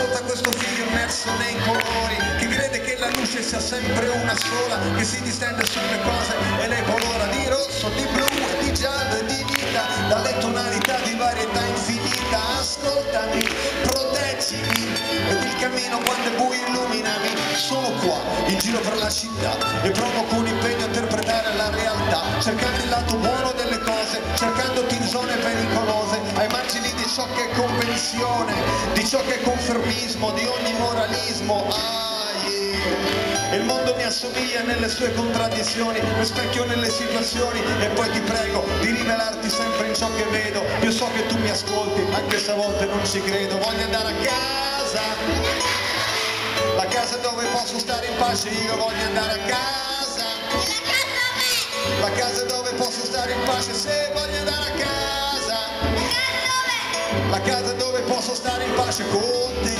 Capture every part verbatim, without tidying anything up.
ascolta questo figlio immerso nei colori, che crede che la luce sia sempre una sola, che si distende sulle cose e le colora di rosso, di blu e di giallo e di vita, dalle tonalità di varietà infinita. Ascoltami, proteggimi, ed il cammino quando è buio illuminami. Sono qua, in giro per la città, e provo con impegno a interpretare la realtà, cercando il lato buono delle cose, cercandoti in zone pericolose, ai margini di ciò che è convenzione, di ciò che è confermismo, di ogni moralismo. Ah, yeah. E il mondo mi assomiglia nelle sue contraddizioni, rispecchio nelle situazioni, e poi ti prego di rivelarti sempre in ciò che vedo. Io so che tu mi ascolti, anche se a volte non ci credo. Voglio andare a casa, la casa dove posso stare in pace. Io voglio andare a casa, la casa dove posso stare in pace. Se voglio andare a casa, la casa dove posso stare in pace con te,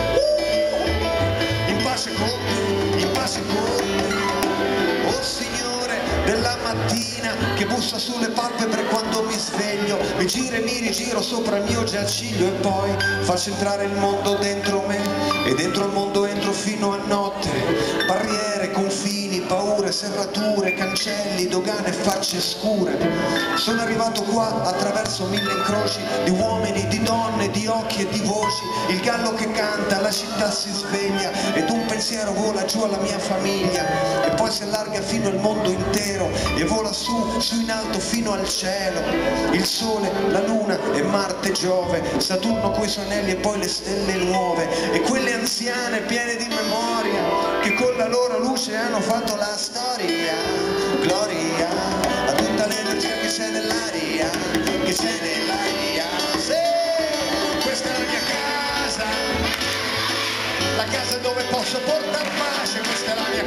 in pace con te, in pace con te. Oh Signore della mattina che bussa sulle palpebre quando mi sveglio, mi giro e mi rigiro sopra il mio giaciglio, e poi faccio entrare il mondo dentro me, e dentro il mondo entro fino a notte. Barriere, confini, paure, serrature, cancelli, dogane, facce scure. Sono arrivato qua attraverso mille incroci di uomini, di donne, di occhi e di voci. Il gallo che canta, la città si sveglia, ed un pensiero vola giù alla mia famiglia, e poi si allarga fino al mondo intero, e vola su, su in alto fino al cielo. Il sole, la luna e Marte, Giove, Saturno coi suoi anelli e poi le stelle nuove, e quelle anziane piene di memoria che con la loro luce hanno fatto la storia. Gloria a tutta l'energia che c'è nell'aria, che c'è nell'aria. Sì, questa è la mia casa, la casa dove posso portare pace. Questa è la mia